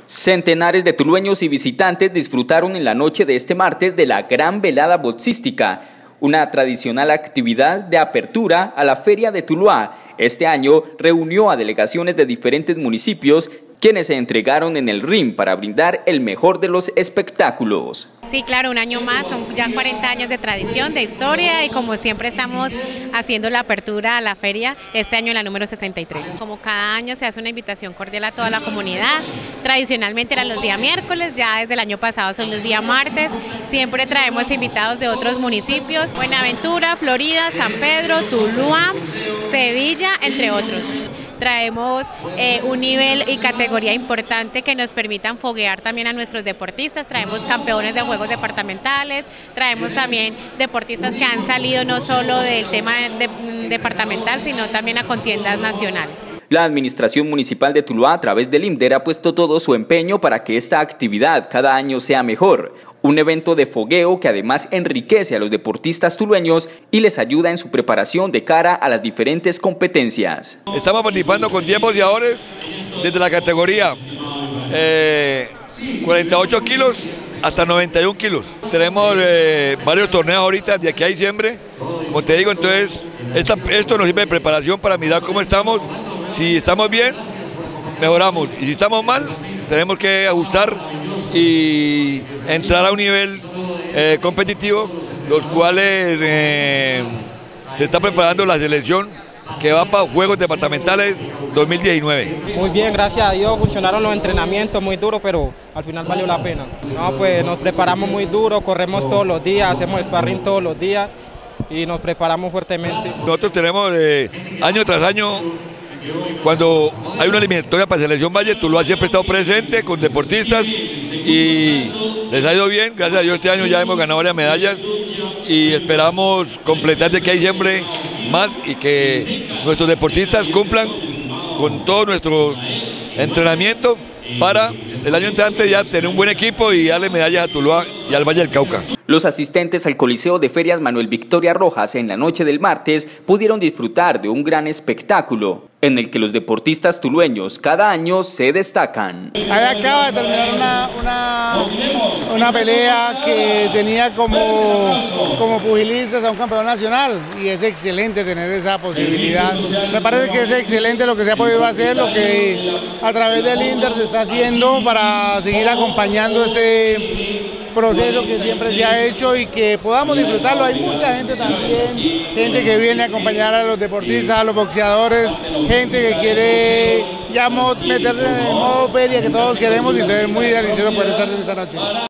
Centenares de tulueños y visitantes disfrutaron en la noche de este martes de la Gran Velada Boxística, una tradicional actividad de apertura a la Feria de Tuluá. Este año reunió a delegaciones de diferentes municipios quienes se entregaron en el ring para brindar el mejor de los espectáculos. Sí, claro, un año más, son ya 40 años de tradición, de historia, y como siempre estamos haciendo la apertura a la feria, este año la número 63. Como cada año se hace una invitación cordial a toda la comunidad, tradicionalmente eran los días miércoles, ya desde el año pasado son los días martes, siempre traemos invitados de otros municipios, Buenaventura, Florida, San Pedro, Tuluá, Sevilla, entre otros. Traemos un nivel y categoría importante que nos permitan foguear también a nuestros deportistas, traemos campeones de juegos departamentales, traemos también deportistas que han salido no solo del tema departamental, sino también a contiendas nacionales. La Administración Municipal de Tuluá, a través del IMDER, ha puesto todo su empeño para que esta actividad cada año sea mejor. Un evento de fogueo que además enriquece a los deportistas tulueños y les ayuda en su preparación de cara a las diferentes competencias. Estamos participando con 10 boxeadores desde la categoría 48 kilos hasta 91 kilos. Tenemos varios torneos ahorita de aquí a diciembre. Como te digo, entonces esto nos sirve de preparación para mirar cómo estamos. Si estamos bien, mejoramos, y si estamos mal, tenemos que ajustar y entrar a un nivel competitivo, los cuales se está preparando la selección que va para Juegos Departamentales 2019. Muy bien, gracias a Dios, funcionaron los entrenamientos muy duros, pero al final valió la pena. No, pues nos preparamos muy duro, corremos todos los días, hacemos sparring todos los días y nos preparamos fuertemente. Nosotros tenemos año tras año, cuando hay una eliminatoria para Selección Valle, Tuluá siempre ha estado presente con deportistas y les ha ido bien. Gracias a Dios este año ya hemos ganado varias medallas y esperamos completar de aquí a diciembre más y que nuestros deportistas cumplan con todo nuestro entrenamiento para el año entrante ya tener un buen equipo y darle medallas a Tuluá y al Valle del Cauca. Los asistentes al Coliseo de Ferias Manuel Victoria Rojas en la noche del martes pudieron disfrutar de un gran espectáculo en el que los deportistas tulueños cada año se destacan. Ahí acaba de terminar una pelea que tenía como pugilistas a un campeón nacional y es excelente tener esa posibilidad. Me parece que es excelente lo que se ha podido hacer, lo que a través del INDER se está haciendo para seguir acompañando ese proceso que siempre se ha hecho y que podamos disfrutarlo. Hay mucha gente también, gente que viene a acompañar a los deportistas, a los boxeadores, gente que quiere ya meterse en el modo feria que todos queremos y entonces es muy delicioso poder estar esta noche.